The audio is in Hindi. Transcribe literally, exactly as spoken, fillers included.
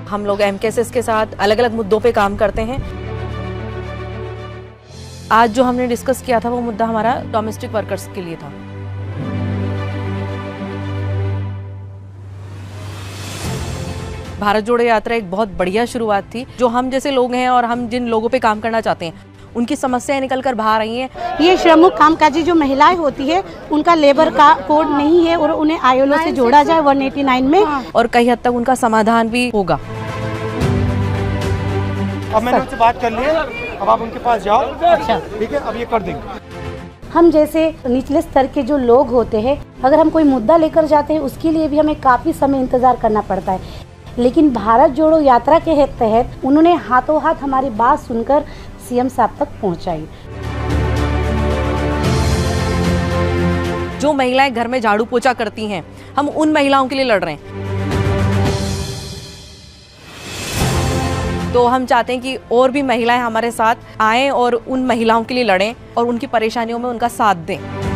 हम लोग एम के एस एस के साथ अलग अलग मुद्दों पे काम करते हैं। आज जो हमने डिस्कस किया था वो मुद्दा हमारा डोमेस्टिक वर्कर्स के लिए था। भारत जोड़ो यात्रा एक बहुत बढ़िया शुरुआत थी। जो हम जैसे लोग हैं और हम जिन लोगों पे काम करना चाहते हैं उनकी समस्याएं निकल कर बाहर आई हैं। ये श्रमिक कामकाजी जो महिलाएं होती है उनका लेबर का कोड नहीं है और उन्हें आई एल ओ से जोड़ा जाए एक सौ नवासी में, और कई हद तक उनका समाधान भी होगा। अब मैंने उनसे बात कर ली है, अब आप उनके पास जाओ। अच्छा ठीक है, अब ये कर देंगे। हम जैसे निचले स्तर के जो लोग होते हैं, अगर हम कोई मुद्दा लेकर जाते हैं उसके लिए भी हमें काफ़ी समय इंतज़ार करना पड़ता है, लेकिन भारत जोड़ो यात्रा के तहत उन्होंने हाथों हाथ हमारी बात सुनकर सी एम साहब तक पहुंचाई। जो महिलाएं घर में झाड़ू पोछा करती हैं, हम उन महिलाओं के लिए लड़ रहे हैं। तो हम चाहते हैं कि और भी महिलाएं हमारे साथ आएं और उन महिलाओं के लिए लड़ें और उनकी परेशानियों में उनका साथ दें।